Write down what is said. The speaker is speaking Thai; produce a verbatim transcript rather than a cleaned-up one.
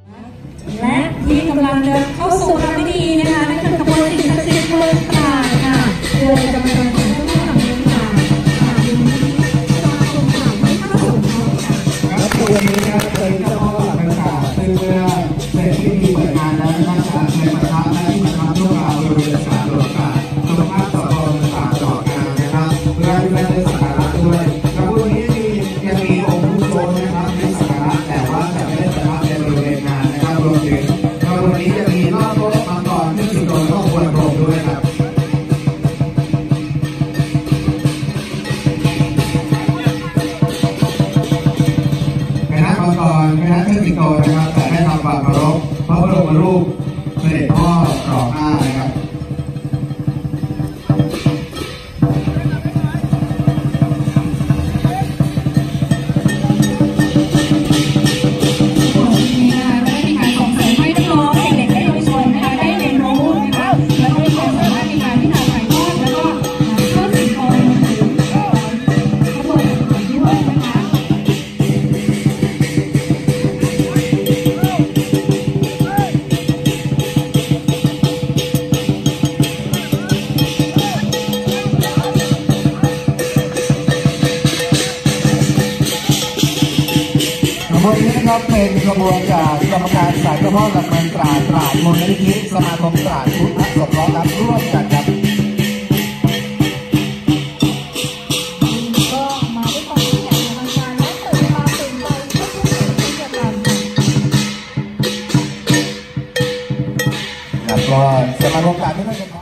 และที่กำลังเดินเข้าสู่การพิธีนะคะนั่นคือขบวนสิ่งศักดิ์สิทธิ์เมืองตราดค่ะโดยกำลังของผู้ทำเมืองตราดค่ะยินดีต้อนรับค่ะไม่เข้าสู่ค่ะและตัวนี้นะครับเป็นเจ้าพ่อหลักต่างๆซึ่งเมื่อเสร็จพิธีเปิดงานแล้วนะครับจะใช้ประทับและที่ประทับชั่วคราวบริเวณศาลหลวงตาตรงข้ามสพเมืองตราดตลอดงานนะครับเพื่อให้ได้สักการะด้วยขบวนนี้ยังมีองค์ผู้ทรงนะครับที่สักการะแต่ว่าจะไม่ได้ประทับในบริเวณงานนะครับรวมถึงขบวนนี้จะมีรอบรถมังกรที่สิงโตก็ควรพรมด้วยครับคณะมังกรคณะเทพสิงโตนะครับแต่ได้ทำความเคารพพระบรมรูปเสด็จพ่อรอห้านะครับวันนี้นะครับเป็นขบวนจากกรรมการสายเจ้าพ่อหลักเมืองตราดตราดมูลนิธิสมาคมตราดพุทธสงเคราะห์รับร่วมกันครับก็มาด้วยความที่อยากทำงานและตื่นตาตื่นใจก็คือเกี่ยวกับแล้วก็สมาคมตราดพุทธสงเคราะห์